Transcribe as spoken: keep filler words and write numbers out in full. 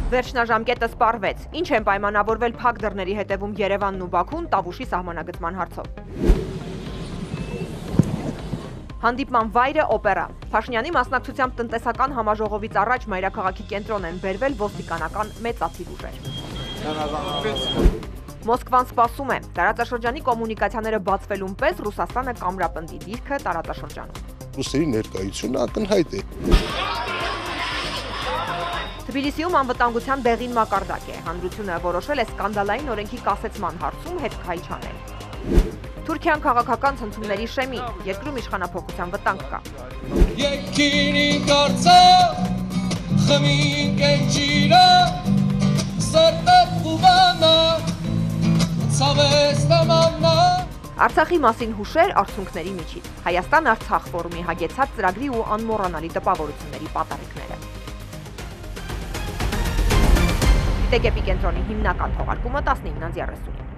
Վերջնաժամկետը սպառվեց։ Ինչ են պայմանավորվել փակ դռների հետևում Երևանն ու Բաքուն Տավուշի սահմանագծման հարցով։ Հանդիպման վայրը օպերա։ Փաշինյանի մասնակցությամբ տնտեսական համաժողովից առաջ մայրաքաղաքի կենտրոն են բերվել ոստիկանական մեծաթիվ ուժեր։ Մոսկվան սպասում է։ Տարածաշրջանի կոմունիկացիաները բացվելուն պես Ռուսաստանը կամրապնդի դիրքը տարածաշրջանում։ Ռուսերի ներկայությունը ակնհայտ է։ Թբիլիսիում անվտանգության դեղին մակարդակ է։ Հանրությունը որոշել է սկանդալային օրենքի կասեցման հարցում հետ քայլ չանել։ Թուրքիան քաղաքական ցնցումների շեմի, երկրում իշխանափոխության վտանգ կա։ Արցախի մասին հուշեր արդյունքների միջից։ Հայաստան-Արցախ ֆորումի հագեցած ծրագրի ու անմոռանալի տպավորությունների պատառիկները։ Դիտեք էպիկենտրոնի հիմնական թողարկումը տասնինը երեսուն։